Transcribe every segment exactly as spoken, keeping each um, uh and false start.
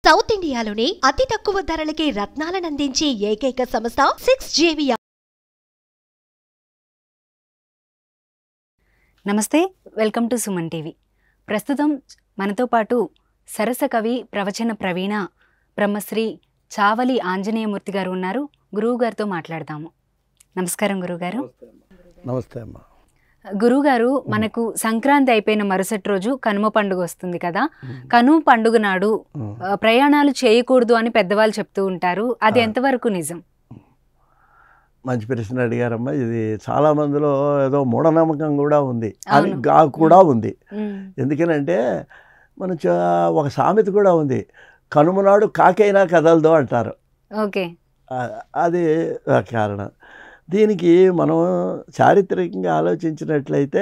South ఇండియాలోనే అతి తక్కువ ధరలకే రత్నాలను అందించే ఏకైక సంస్థ సిక్స్ జేవియా. నమస్తే, వెల్కమ్ టు సుమన్ టీవీ. ప్రస్తుతం మనతో పాటు సరస కవి, ప్రవచన ప్రవీణ బ్రహ్మశ్రీ చావలి ఆంజనేయ మూర్తి గారు ఉన్నారు. గురువు గారితో మాట్లాడదాము. నమస్కారం గురుగారు. నమస్తే అమ్మా. గురుగారు, మనకు సంక్రాంతి అయిపోయిన మరుసటి రోజు కనుమ పండుగ వస్తుంది కదా. కనుమ పండుగ నాడు ప్రయాణాలు చేయకూడదు అని పెద్దవాళ్ళు చెప్తూ ఉంటారు. అది ఎంతవరకు నిజం? మంచి ప్రశ్న అడిగారమ్మా. ఇది చాలా మందిలో ఏదో మూఢనమ్మకం కూడా ఉంది, అది కూడా ఉంది. ఎందుకనంటే మన ఒక సామెత కూడా ఉంది, కనుమ నాడు కాకైనా కదలదు అంటారు. ఓకే, అది కారణం. దీనికి మనం చారిత్రకంగా ఆలోచించినట్లయితే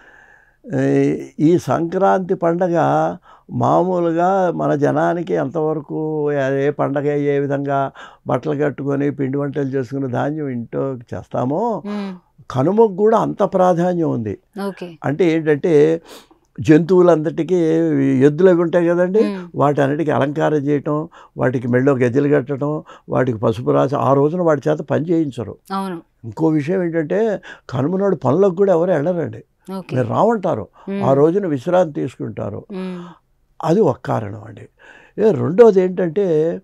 ఈ సంక్రాంతి పండగ మామూలుగా మన జనానికి ఎంతవరకు ఏ పండగ ఏ విధంగా బట్టలు కట్టుకొని పిండి వంటలు చేసుకుని ధాన్యం ఇంట్లో చేస్తామో కనుమకు కూడా అంత ప్రాధాన్యం ఉంది. అంటే ఏంటంటే జంతువులందరికీ ఎద్దులు అవి ఉంటాయి కదండి, వాటి అన్నిటికీ అలంకారం చేయటం, వాటికి మెళ్ళో గజ్జలు కట్టడం, వాటికి పసుపు రాసి ఆ రోజున వాటి చేత పని చేయించరు. ఇంకో విషయం ఏంటంటే కనుమ నాడు పనులకు కూడా ఎవరు వెళ్ళరండి, మీరు రావంటారు, ఆ రోజున విశ్రాంతి తీసుకుంటారు. అది ఒక కారణం అండి. రెండోది ఏంటంటే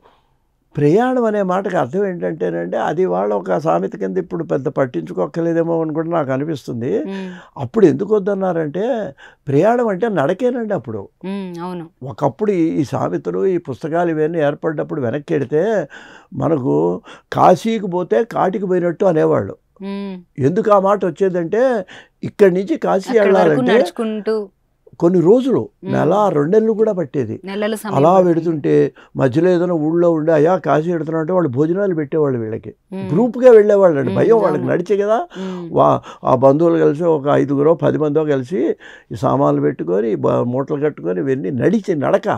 ప్రయాణం అనే మాటకు అర్థం ఏంటంటేనండి, అది వాళ్ళ ఒక సామెత కింద ఇప్పుడు పెద్ద పట్టించుకోక్కర్లేదేమో అని కూడా నాకు అనిపిస్తుంది. అప్పుడు ఎందుకు వద్దన్నారంటే ప్రయాణం అంటే నడకేనండి. అప్పుడు ఒకప్పుడు ఈ సామెతలు ఈ పుస్తకాలు ఇవన్నీ ఏర్పడ్డప్పుడు వెనక్కి వెడితే మనకు కాశీకి పోతే కాటికి పోయినట్టు అనేవాళ్ళు. ఎందుకు ఆ మాట వచ్చేదంటే ఇక్కడి నుంచి కాశీ వెళ్ళాలంటే కొన్ని రోజులు, నెల రెండు నెలలు కూడా పట్టేది. అలా పెడుతుంటే మధ్యలో ఏదైనా ఊళ్ళో ఉండి అయ్యా కాశీ పెడుతున్నా అంటే వాళ్ళు భోజనాలు పెట్టేవాళ్ళు, వీళ్ళకి గ్రూప్గా వెళ్ళేవాళ్ళు అండి. భయం వాళ్ళకి, నడిచే కదా. వా ఆ బంధువులు కలిసి ఒక ఐదుగురో పది మందో కలిసి ఈ సామాన్లు పెట్టుకొని మూటలు కట్టుకొని ఇవన్నీ నడిచి నడక.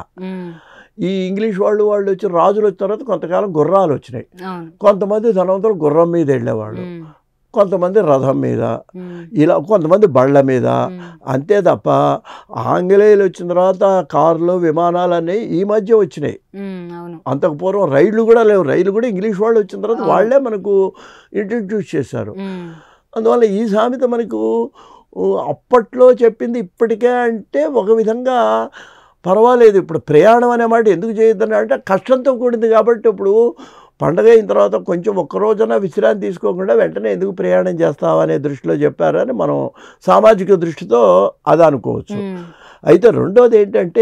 ఈ ఇంగ్లీష్ వాళ్ళు వాళ్ళు వచ్చి రాజులు వచ్చిన తర్వాత కొంతకాలం గుర్రాలు వచ్చినాయి. కొంతమంది ధనవంతులు గుర్రం మీద వెళ్ళేవాళ్ళు, కొంతమంది రథం మీద, ఇలా కొంతమంది బళ్ళ మీద. అంతే తప్ప ఆంగ్లేయులు వచ్చిన తర్వాత కార్లు విమానాలు అనేవి ఈ మధ్య వచ్చినాయి. అంతకు పూర్వం రైళ్లు కూడా లేవు. రైలు కూడా ఇంగ్లీష్ వాళ్ళు వచ్చిన తర్వాత వాళ్ళే మనకు ఇంట్రడ్యూస్ చేశారు. అందువల్ల ఈ సామెత మనకు అప్పట్లో చెప్పింది ఇప్పటికే అంటే ఒక విధంగా పర్వాలేదు. ఇప్పుడు ప్రయాణం అనే మాట ఎందుకు చేయొద్దని అంటే కష్టంతో కూడింది కాబట్టి ఇప్పుడు పండగ అయిన తర్వాత కొంచెం ఒక్కరోజున విశ్రాంతి తీసుకోకుండా వెంటనే ఎందుకు ప్రయాణం చేస్తావు అనే దృష్టిలో చెప్పారని మనం సామాజిక దృష్టితో అది అనుకోవచ్చు. అయితే రెండోది ఏంటంటే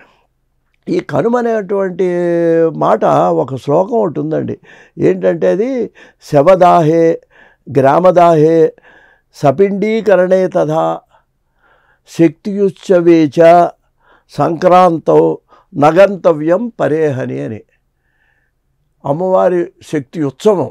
ఈ కనుమ అనేటువంటి మాట ఒక శ్లోకం ఒకటి ఉందండి. ఏంటంటే అది శవదాహే గ్రామదాహే సపిండీకరణే తథా శక్తియుచ్చవేచ సంక్రాంతో నగంతవ్యం పరేహని అని. అమ్మవారి శక్తి ఉత్సవం.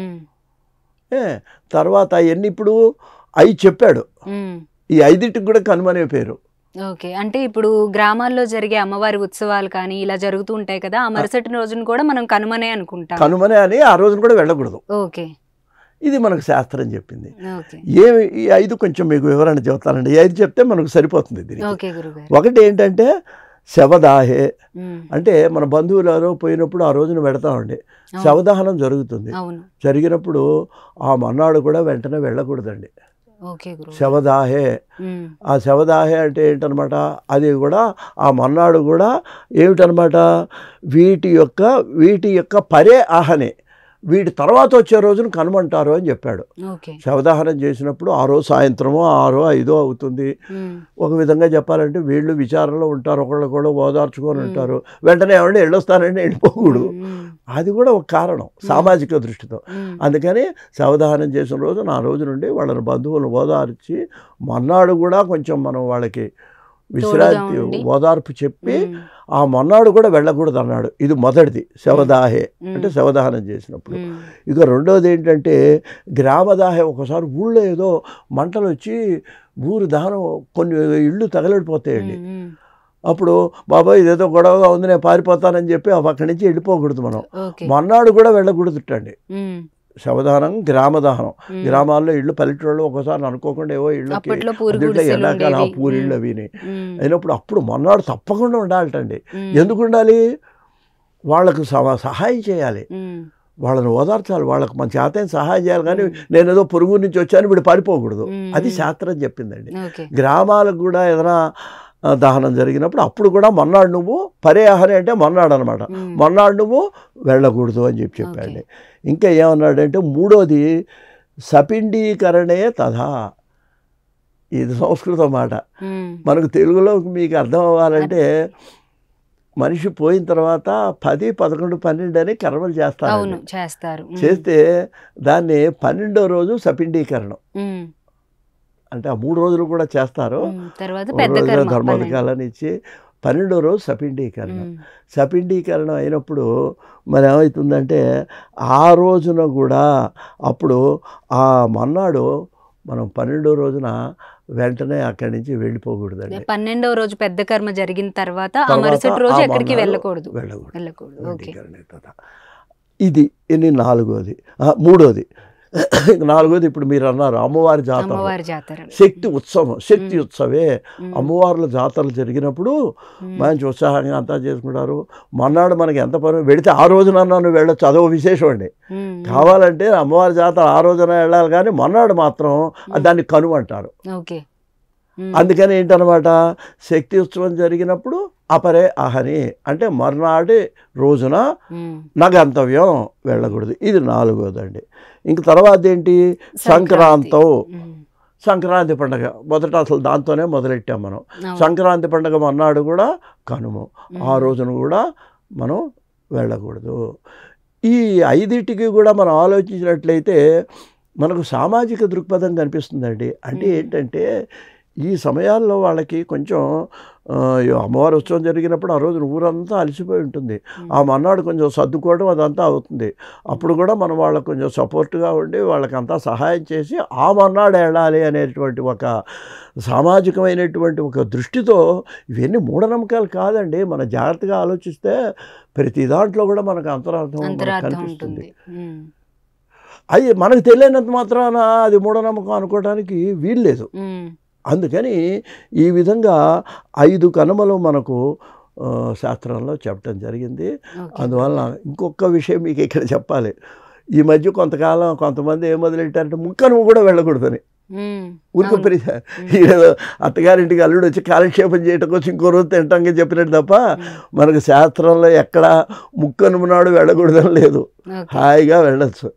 ఏ తర్వాత ఎన్ని ఇప్పుడు అవి చెప్పాడు. ఈ ఐదింటికి కూడా కనుమనే పేరు. ఓకే, అంటే ఇప్పుడు గ్రామాల్లో జరిగే అమ్మవారి ఉత్సవాలు కానీ ఇలా జరుగుతూ ఉంటాయి కదా, ఆ మరుసటి రోజున కూడా మనం కనుమనే అనుకుంటాం. కనుమనే అని ఆ రోజున కూడా వెళ్ళకూడదు. ఓకే, ఇది మనకు శాస్త్రం చెప్పింది. ఏమి ఈ ఐదు కొంచెం మీకు వివరణ చెప్తానండి. ఈ ఐదు చెప్తే మనకు సరిపోతుంది దీనికి. ఒకటి ఏంటంటే శవదాహే, అంటే మన బంధువులు ఎవరో పోయినప్పుడు ఆ రోజున పెడతామండి. శవదహనం జరుగుతుంది. జరిగినప్పుడు ఆ మన్నాడు కూడా వెంటనే వెళ్ళకూడదండి. శవదాహే, ఆ శవదాహే అంటే ఏంటనమాట, అది కూడా ఆ మన్నాడు కూడా ఏమిటనమాట, వీటి యొక్క వీటి యొక్క పరే ఆహనే, వీటి తర్వాత వచ్చే రోజును కనుమంటారు అని చెప్పాడు. శవదహనం చేసినప్పుడు ఆ రోజు సాయంత్రమో ఆరో ఐదో అవుతుంది. ఒక విధంగా చెప్పాలంటే వీళ్ళు విచారంలో ఉంటారు, ఒకళ్ళు కూడా ఓదార్చుకొని ఉంటారు. వెంటనే ఏమంటే వెళ్ళొస్తానంటే వెళ్ళిపోకూడదు. అది కూడా ఒక కారణం సామాజిక దృష్టితో. అందుకని శవదహనం చేసిన రోజు ఆ రోజు నుండి వాళ్ళని బంధువులను ఓదార్చి మన్నాడు కూడా కొంచెం మనం వాళ్ళకి విశ్రాంతి ఓదార్పు చెప్పి ఆ మొన్నాడు కూడా వెళ్ళకూడదు అన్నాడు. ఇది మొదటిది, శవదాహే అంటే శవదహనం చేసినప్పుడు. ఇక రెండోది ఏంటంటే గ్రామదాహే. ఒకసారి ఊళ్ళో ఏదో మంటలు వచ్చి ఊరు దహనం, కొన్ని ఇళ్ళు తగలడిపోతాయండి. అప్పుడు బాబాయ్ ఇదేదో గొడవగా ఉంది నేను పారిపోతానని చెప్పి అక్కడి నుంచి వెళ్ళిపోకూడదు. మనం మొన్నాడు కూడా వెళ్ళకూడదుటండి. శవదహనం గ్రామదహనం. గ్రామాల్లో ఇళ్ళు పల్లెటూళ్ళు ఒకసారి అనుకోకుండా ఏవో ఇళ్ళకి ఎండాకాలం ఆ పూరిళ్ళు అవిని అయినప్పుడు అప్పుడు మొన్నాడు తప్పకుండా ఉండాలటండి. ఎందుకు ఉండాలి, వాళ్ళకు సమ- సహాయం చేయాలి, వాళ్ళని ఓదార్చాలి, వాళ్ళకు మన చేతైన సహాయం చేయాలి. కానీ నేను ఏదో పొరుగు నుంచి వచ్చాను వీడు పారిపోకూడదు. అది శాస్త్రం చెప్పిందండి. గ్రామాలకు కూడా ఏదైనా ఆ, దహనం జరిగినప్పుడు అప్పుడు కూడా మొన్నాడు నువ్వు పరేహని అంటే మొన్నాడు అనమాట, మొన్నాడు నువ్వు వెళ్ళకూడదు అని చెప్పి చెప్పండి. ఇంకా ఏమన్నాడంటే మూడోది సపిండీకరణే తథా. ఇది సంస్కృతం మాట, మనకు తెలుగులో మీకు అర్థం అవ్వాలంటే మనిషి పోయిన తర్వాత పది పదకొండు పన్నెండు అని కర్మలు చేస్తారు చేస్తారు చేస్తే దాన్ని పన్నెండో రోజు సపిండీకరణం అంటే ఆ మూడు రోజులు కూడా చేస్తారు. ధర్మోదకాలని ఇచ్చి పన్నెండో రోజు సపిండీకరణం. సపిండీకరణం అయినప్పుడు మరి ఏమవుతుందంటే ఆ రోజున కూడా అప్పుడు ఆ మన్నాడు మనం పన్నెండో రోజున వెంటనే అక్కడి నుంచి వెళ్ళిపోకూడదండి. పన్నెండవ రోజు పెద్ద కర్మ జరిగిన తర్వాత ఆ మరుసటి రోజు ఎక్కడికి వెళ్ళకూడదు వెళ్ళకూడదు. ఇది ఎన్ని నాలుగోది మూడోది నాలుగోది ఇప్పుడు మీరు అన్నారు అమ్మవారి జాతర, శక్తి ఉత్సవం. శక్తి ఉత్సవే అమ్మవార్ల జాతరలు జరిగినప్పుడు మంచి ఉత్సాహంగా అంతా చేసుకుంటారు. మన్నాడు మనకి ఎంత పని వెళితే ఆ రోజున నువ్వు వెళ్ళొచ్చు, అదో విశేషం అండి. కావాలంటే అమ్మవారి జాతర ఆ రోజున వెళ్ళాలి, కానీ మన్నాడు మాత్రం దాన్ని కనుమ అంటారు. అందుకని ఏంటనమాట శక్తి ఉత్సవం జరిగినప్పుడు అపరే అహని అంటే మర్నాటి రోజున నగంతవ్యం వెళ్ళకూడదు. ఇది నాలుగోదండి. ఇంక తర్వాత ఏంటి సంక్రాంతం. సంక్రాంతి పండుగ మొదట అసలు దాంతోనే మొదలెట్టాం మనం. సంక్రాంతి పండుగ మన్నాడు కూడా కనుమ, ఆ రోజున కూడా మనం వెళ్ళకూడదు. ఈ ఐదింటికి కూడా మనం ఆలోచించినట్లయితే మనకు సామాజిక దృక్పథం కనిపిస్తుందండి. అంటే ఏంటంటే ఈ సమయాల్లో వాళ్ళకి కొంచెం అమ్మవారి ఉత్సవం జరిగినప్పుడు ఆ రోజు ఊరంతా అలసిపోయి ఉంటుంది, ఆ మన్నాడు కొంచెం సర్దుకోవడం అదంతా అవుతుంది. అప్పుడు కూడా మనం వాళ్ళకు కొంచెం సపోర్ట్గా ఉండి వాళ్ళకంతా సహాయం చేసి ఆ మన్నాడు వెళ్ళాలి అనేటువంటి ఒక సామాజికమైనటువంటి ఒక దృష్టితో, ఇవన్నీ మూఢనమ్మకాలు కాదండి. మన జాగ్రత్తగా ఆలోచిస్తే ప్రతి దాంట్లో కూడా మనకు అంతరార్థం కనిపిస్తుంది. అది మనకు తెలియనంత మాత్రాన అది మూఢనమ్మకం అనుకోవడానికి వీల్లేదు. అందుకని ఈ విధంగా ఐదు కనుమలు మనకు శాస్త్రంలో చెప్పడం జరిగింది. అందువల్ల ఇంకొక విషయం మీకు ఇక్కడ చెప్పాలి. ఈ మధ్య కొంతకాలం కొంతమంది ఏం మొదలెట్టారంటే ముక్కనుమ కూడా వెళ్ళకూడదని. ఊరికి పరి ఏదో అత్తగారింటికి అల్లుడు వచ్చి కాలక్షేపం చేయటం కోసం ఇంకో రోజు తింటాం చెప్పినట్టు తప్ప మనకు శాస్త్రంలో ఎక్కడ ముక్కనుమ నాడు వెళ్ళకూడదని లేదు, హాయిగా వెళ్ళచ్చు.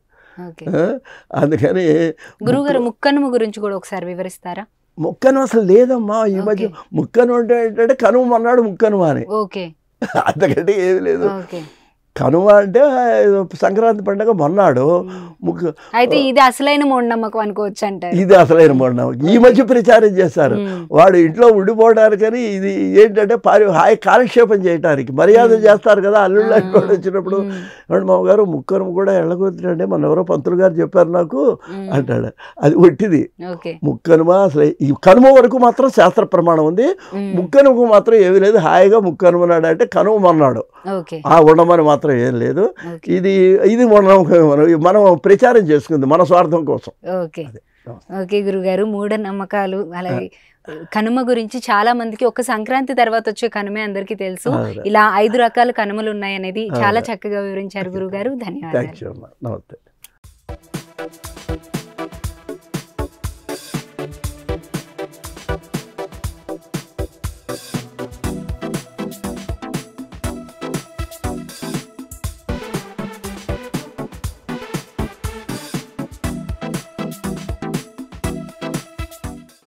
అందుకని గురువుగారు ముక్కనుమ గురించి కూడా ఒకసారి వివరిస్తారా? ముక్కను అసలు లేదమ్మా ఈ మధ్య. ముక్కను అంటే ఏంటంటే కనుమ అన్నాడు ముక్కనుమ అని, అంతకంటే ఏమి లేదు. కనుమ అంటే సంక్రాంతి పండుగ మొన్నాడు ముక్క. అయితే ఇది అసలైన మూఢనమ్మకం అనుకోవచ్చు అంటారు. ఇది అసలైన మూఢనమ్మకం ఈ మధ్య ప్రచారం చేస్తారు. వాడు ఇంట్లో ఉండిపోవడానికని ఇది ఏంటంటే పారి హాయి కాలక్షేపం చేయడానికి మర్యాద చేస్తారు కదా అల్లుళ్ళు వాడు వచ్చినప్పుడు. మామగారు ముక్కనుమ కూడా వెళ్ళకూడదండి, మన ఎవరో పంతులు గారు చెప్పారు నాకు అంటాడు. అది ఒట్టిది. ముక్కనుమ అసలు ఈ కనుమ వరకు మాత్రం శాస్త్ర ప్రమాణం ఉంది, ముక్కనుమకు మాత్రం ఏమీ లేదు. హాయిగా ముక్కనుమన్నాడు అంటే కనుమ అన్నాడు, ఆ ఉండమని మాత్రం ఏం లేదు. ఇది ఇది మనం మనం ప్రచారం చేసుకుంది మన స్వార్థం కోసం. ఓకే ఓకే గురుగారు, మూఢనమ్మకాలు అలాగే కనుమ గురించి చాలా మందికి ఒక సంక్రాంతి తర్వాత వచ్చే కనుమే అందరికీ తెలుసు. ఇలా ఐదు రకాల కనుమలు ఉన్నాయనేది చాలా చక్కగా వివరించారు గురుగారు. ధన్యవాదాలు. నమస్తే.